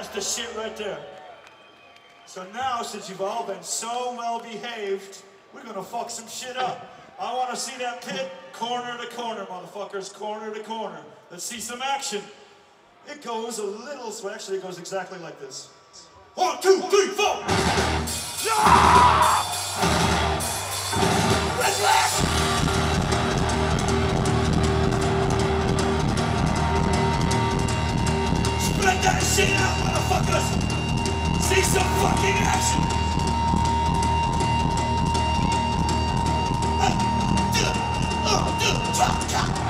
That's the shit right there. So now, since you've all been so well behaved, we're gonna fuck some shit up. I wanna see that pit corner to corner, motherfuckers, corner to corner. Let's see some action. It goes a little, well, actually it goes exactly like this. 1, 2, 3, 4! Yeah! Restless! Spread that shit out, motherfuckers! See some fucking action! Chop, chop!